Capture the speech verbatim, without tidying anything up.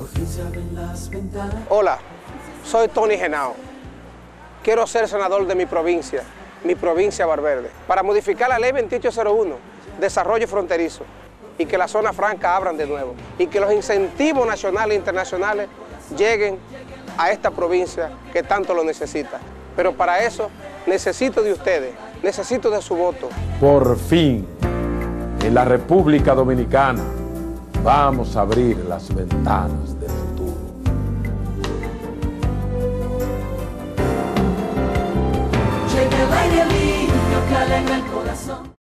Hola, soy Tony Henao. Quiero ser senador de mi provincia, mi provincia Valverde, para modificar la ley veintiocho cero uno, desarrollo fronterizo, y que la zona franca abran de nuevo, y que los incentivos nacionales e internacionales lleguen a esta provincia que tanto lo necesita. Pero para eso necesito de ustedes, necesito de su voto. Por fin, en la República Dominicana, vamos a abrir las ventanas del futuro. Llega el aire limpio, cala en el corazón.